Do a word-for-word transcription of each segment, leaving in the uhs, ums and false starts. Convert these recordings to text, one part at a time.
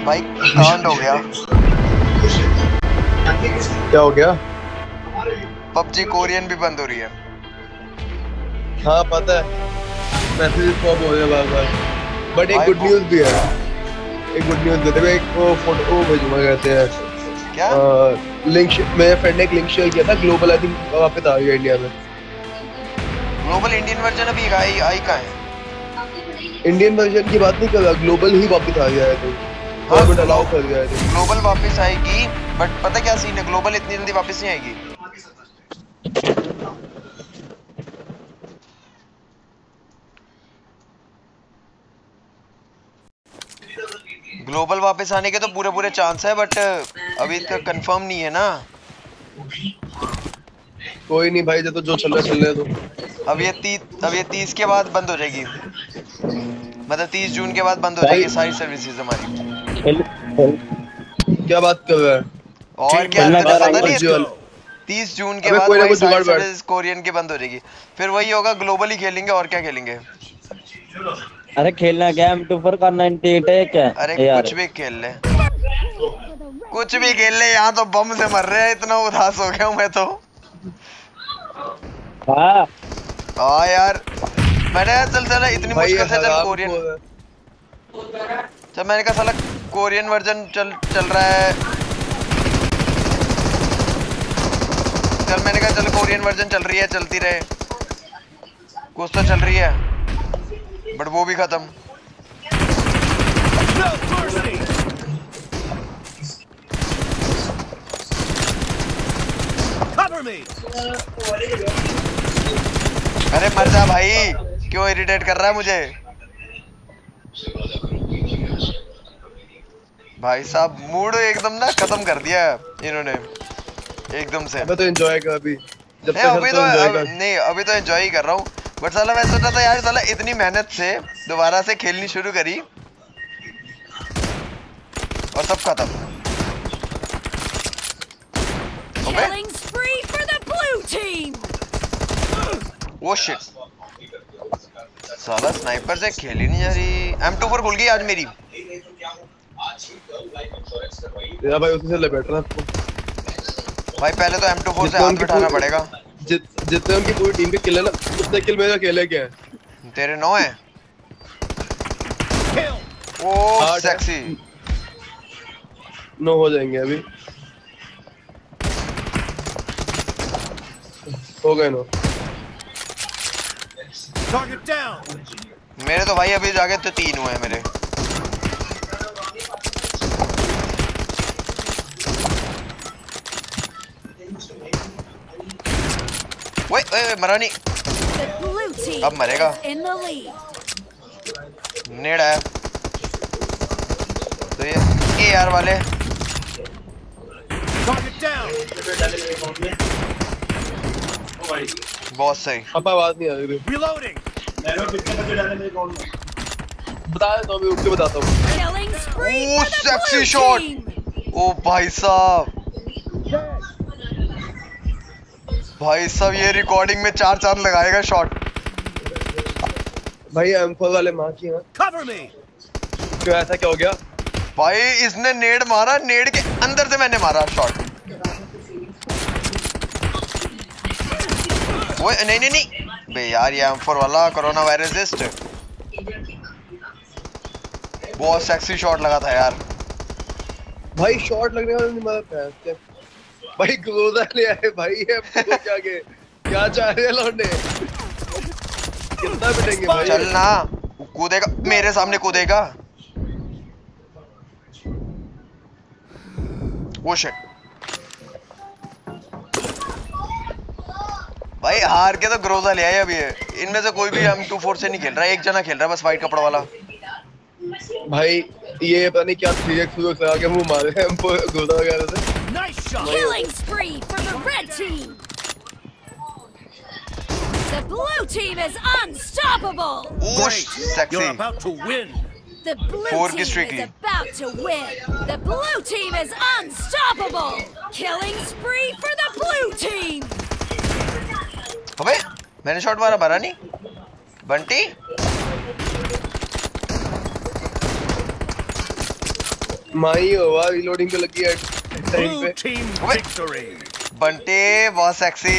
भाई कांड हो गया। क्या हो गया? पबजी कोरियन भी बंद हो रही है। हाँ पता है, मैसेज पॉप हो रहे बार बार। बट एक भाई गुड वो- न्यूज़ भी है, एक गुड न्यूज़ देते हुए एक वो फोटो वो भेजूंगा, कहते हैं क्या? लिंक, मेरे फ्रेंड ने एक लिंक शेयर किया था, ग्लोबल आई थिंक वापस आ गया इंडिया में। ग्लोबल इंडियन वर्जन अभी आई आई कहाँ है? इंडियन वर्जन की बात नहीं कर रहा, ग्लोबल ही वापस आ गया है। तो हाँ, गवर्नमेंट अलाउ कर गया है। तो ग्लोबल वापस आएगी, बट पता क्या सीन है, ग्लोबल इतनी जल्दी वापस नहीं आएगी। ग्लोबल वापस आने के तो पूरे पूरे चांस है, बट अभी तक कंफर्म नहीं है ना। कोई नहीं भाई, जब तो जो चल रहा है चल रहा है। तो अब ये तीस अब ये तीस के बाद बंद हो जाएगी, मतलब तीस जून के बाद बंद हो जाएगी सारी सर्विसेज हमारी। क्या बात कर रहा है? और क्या पता नहीं, तीस जून के बाद कोई ना वही कोई जुगाड़ सारी बैठ। सर्विसेज कोरियन की बंद हो जाएगी। फिर वही होगा, ग्लोबल ही खेलेंगे, और क्या खेलेंगे। अरे खेलना क्या, एम टू फोर का नाइंटी एट है क्या? अरे यार कुछ भी खेल ले, कुछ भी खेल ले, यहाँ तो बम से मर रहे हैं। इतना उदास हो गया हूँ मैं तो। हाँ हाँ यार, मैंने चल चल इतनी भाई मुश्किल से चल हराम कोरियन, खोर है। जब मैंने कहा साला कोरियन वर्जन चल चल रहा है, चल मैंने कहा चल कोरियन वर्जन चल रही है, चलती रहे, कुछ तो चल रही है, बट वो भी खत्म। अरे मर जा भाई, क्यों इरिटेट कर रहा है मुझे भाई साहब। मूड एकदम ना खत्म कर दिया इन्होंने एकदम से। मैं तो एंजॉय कर अभी, जब नहीं तक अभी तो तो एंजॉय अब, कर। नहीं अभी तो एंजॉय ही कर रहा हूँ, बट साला मैं सोचा था यार, साला इतनी मेहनत से दोबारा से खेलनी शुरू करी और सब खत्म। Killing spree for the blue team. वो शिट, साला स्नाइपर से खेली नहीं जा रही। एम टू फोर खुल गई आज मेरी। यार भाई उसी से ले बैठ रहा आपको। भाई पहले तो एम टू फोर से जितने हाथ उनकी बिठाना पूरी- पड़ेगा। जित जितने उनकी पूरी टीम के किल है ना, उतने किल मेरा अकेले के हैं। तेरे नौ है। ओ आठ है। सेक्सी। नौ हो जाएंगे अभी, हो गए नौ। मेरे तो भाई अभी जाके तो तीन हुए हैं मेरे। ओए ओए मरा नहीं, The blue team अब मरेगा। is in the lead. नेड है तो ये ए यार वाले। बहुत सही। अब आवाज नहीं आ रही। बता देता हूँ, अभी उठ के बताता हूँ। Killing spree Ooh, for the sexy blue shot. team. ओ भाई साहब, भाई साहब ये रिकॉर्डिंग में चार चांद लगाएगा शॉट। भाई एम फोर वाले माँ की। Cover me. क्यों, ऐसा क्या हो गया? भाई इसने नेड मारा, नेड के अंदर से मैंने मारा शॉट। वो नहीं नहीं नहीं बे यार, ये एम फोर वाला कोरोना वायरस बहुत सेक्सी शॉट लगा था यार। भाई शॉट लगने वाला नहीं मारा था। भाई ग्लोजा ले आए भाई, ये क्या के क्या चाह रहे हैं लौंडे? कितना पिटेंगे भाई? चल ना, कूदेगा मेरे सामने, कूदेगा। वो शिट, भाई हार के तो ग्रोजा ले आए अभी। इनमें से कोई भी एम टू फोर से नहीं खेल रहा है, एक जना खेल रहा है बस, वाइट कपड़ा वाला। भाई ये पता नहीं क्या थ्री एक्स फोर लगा के मुंह मारे हैं हमको ग्लोजा वगैरह से। Killing spree for the red team. The blue team is unstoppable. Oh sexy. The blue Four की team strictly. is about to win. The blue team is unstoppable. Killing spree for the blue team. अबे मैंने shot मारा, भरा नहीं बंटी। माई हुआ reloading पे लगी है टाइम Blue पे। team Wait. victory. बंटे बहुत सेक्सी।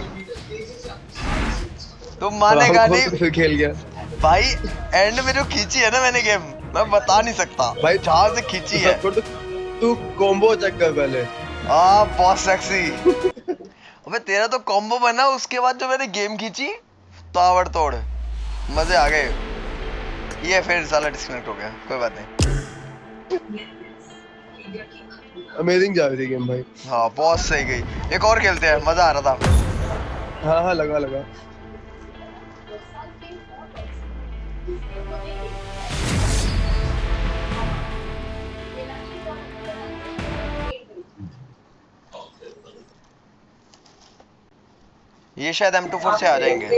तुम मानेगा आराम नहीं को फिर खेल गया भाई, एंड में जो खींची है ना मैंने गेम, मैं बता नहीं सकता भाई। जहाँ से खींची है। तू तू कॉम्बो चेक कर पहले। आ बहुत सेक्सी। अबे तेरा तो कॉम्बो बना, उसके बाद जो मैंने गेम खींची ताबड़ तोड़, मजे आ गए। ये फिर साला डिस्कनेक्ट हो गया, कोई बात नहीं। अमेजिंग जा रही थी गेम भाई। हाँ बहुत सही गई। एक और खेलते हैं, मजा आ रहा था। हाँ हाँ लगा लगा। ये शायद एम टू फोर से आ जाएंगे।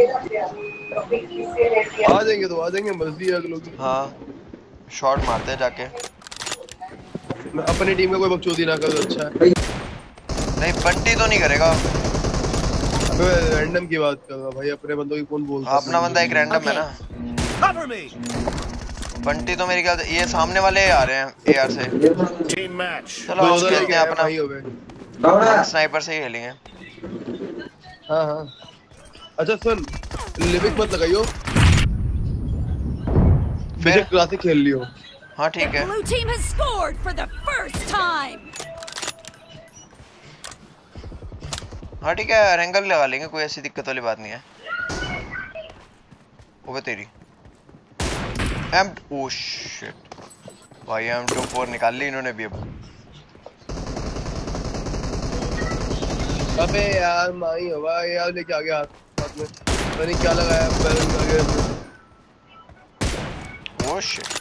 आ जाएंगे तो आ जाएंगे, मर्जी है अगलों की। हाँ शॉट मारते हैं जाके। मैं अपनी टीम में कोई बकचोदी ना करो, अच्छा है। नहीं बंटी तो नहीं करेगा। अबे रैंडम की बात कर रहा भाई, अपने बंदों की कौन बोलता है? अपना बंदा एक रैंडम है ना। Cover me. बंटी तो मेरे ख्याल से ये सामने वाले आ रहे हैं एआर से। Team match. चलो हम उधर खेलते हैं अपना, भाई हो गए। हम स्नाइपर से ही खेलेंगे। हाँ हाँ अच्छा सुन, लिविक मत लगाइयो, फिर क्लासिक खेल लियो। हाँ The ठीक है। blue team has scored for the first time. हाँ ठीक है, रेंगल लगा लेंगे, कोई ऐसी दिक्कत वाली बात नहीं है। ओबे तेरी एम ओ शिट भाई, एम टू फोर निकाल ली इन्होंने भी। अब अबे यार माही हवा यार लेके आ गया हाथ में, पता नहीं क्या लगाया बैरन आ गया। Oh shit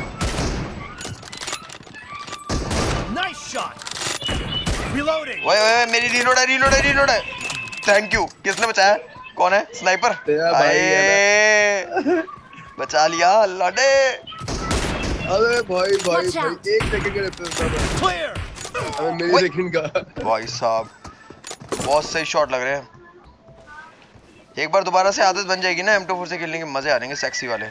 Nice shot. Reloading. ओए ओए मेरी रीलोड है, रीलोड है, रीलोड है। Thank you. किसने बचाया? कौन है? स्नाइपर। तेरा भाई है आए बचा लिया लड़े। अरे भाई भाई Watch भाई out. एक सेकंड के लिए Clear. अबे मेरी ओए। सेकंड का। भाई साहब बहुत सही शॉट लग रहे हैं। एक बार दोबारा से आदत बन जाएगी ना एम टू फोर से खेलने के, मजे आ जाएंगे सेक्सी वाले।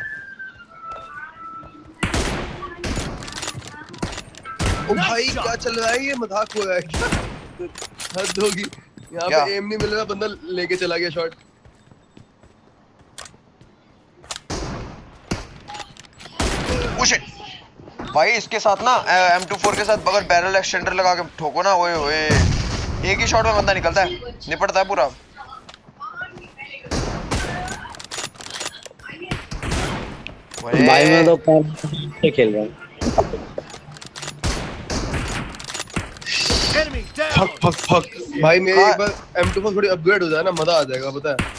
ओ भाई क्या चल रहा है, ये मजाक हो रहा है क्या? हद होगी यहाँ क्या? पे, एम नहीं मिल रहा, बंदा लेके चला गया शॉट। ओ शिट भाई, इसके साथ ना एम टू फोर के साथ अगर बैरल एक्सटेंडर लगा के ठोको ना, ओए ओए एक ही शॉट में बंदा निकलता है, निपटता है पूरा। ओए, भाई मैं तो पैर से खेल रहा हूँ। Enemy down. Fuck fuck fuck भाई, मेरी हाँ। एक बार एम टू फोर थोड़ी अपग्रेड हो जाए ना, मजा आ जाएगा पता है।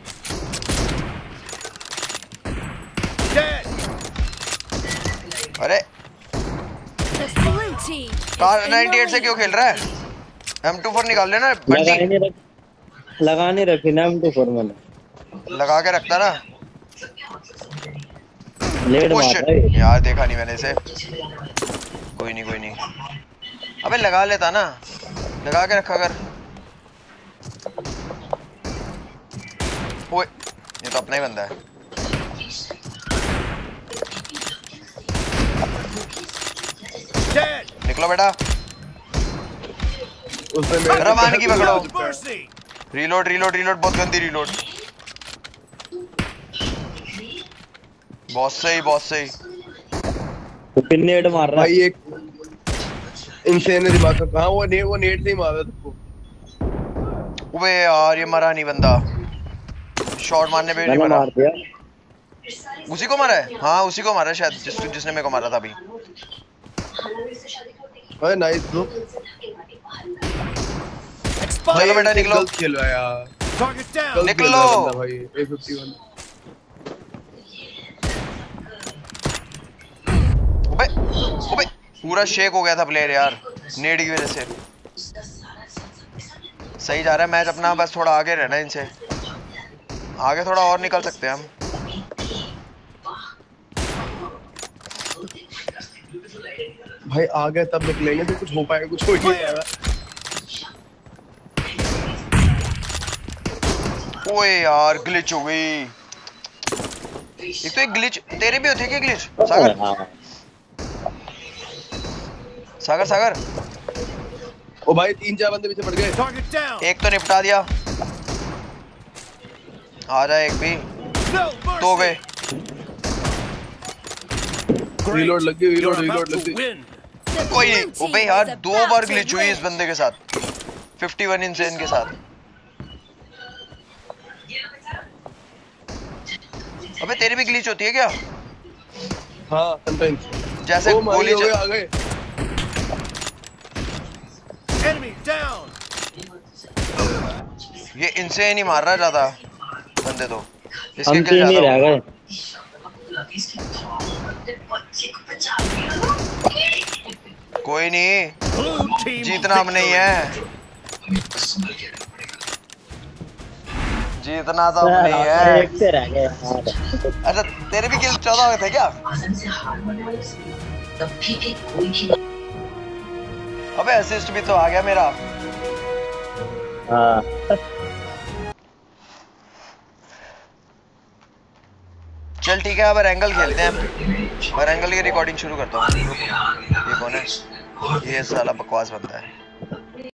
Dead. अरे The blue team is car in ninety eight the से क्यों lead. खेल रहा है? एम टू फोर निकाल लेना लगा बंटी। नहीं रख लगा नहीं रखी ना एम टू फोर मैंने, लगा के रखता ना। लेट ओ मार शिट रहा है। यार, देखा नहीं मैंने इसे। कोई नहीं कोई नहीं, अबे लगा लेता ना, लगा के रखा कर। ओए ये तो अपना ही बंदा है। Dead. निकलो बेटा, उसने मेरे रवान की पकड़ो। Mercy. रीलोड रीलोड रीलोड, बहुत गंदी रीलोड। बहुत सही बहुत सही। तो फिर नेट मार रहा है। भाई एक इंसान दिमाग का, हाँ वो ने वो नेट से ही मारा तुमको। अबे यार ये मरा नहीं बंदा, शॉट मारने पे नहीं मैंने मरा। मार दिया। उसी को मारा है? हाँ उसी को मारा है शायद, जिस जिसने मेरे को मारा था अभी। अरे नाइस ब्रो। चलो बेटा निकलो। गलत खेल रहा है यार, Target down. गलत निकलो। खेल रहा है बंदा भाई। ए फिफ्टी वन अबे अबे पूरा शेक हो गया था प्लेयर यार, नेड की वजह से। सही जा रहा है मैच अपना, बस थोड़ा आगे रहना है इनसे, आगे थोड़ा और निकल सकते हैं हम। भाई आ गए तब निकलेंगे, तो कुछ हो पाएगा, कुछ हो ही नहीं पाएगा। ओए यार ग्लिच हो गई। एक तो एक ग्लिच तेरे भी होते क्या ग्लिच सागर? हाँ सागर सागर ओ भाई तीन चार बंदे पीछे पड़ गए। Target down. एक तो निपटा दिया, आ जा एक भी, No दो गए। mercy. रीलोड लग गई, रीलोड You're रीलोड about लग to गई। win. The कोई blue नहीं, team अबे is यार दो about बार to ग्लिच हुई इस win. बंदे के साथ, इक्यावन इंसेन के साथ। अबे तेरी भी ग्लिच होती है क्या? हाँ समटाइम्स। जैसे ओ मारी गोली हो गए, चल... आ गए। Enemy down. ये इंसेन ही मार रहा ज्यादा बंदे तो, इसके हम किल तीन ही ज्यादा रह हो। गए। कोई नहीं, Blue team जीतना हम नहीं victory. है, जीतना तो हम नहीं है। एक से रह गए यार। अच्छा तेरे भी किल चौदह हुए थे क्या? अबे असिस्ट भी तो आ गया मेरा। हाँ चल ठीक है, अब एंगल खेलते हैं, और एंगल की रिकॉर्डिंग शुरू करता हूँ। ये कौन है? ये साला बकवास बनता है।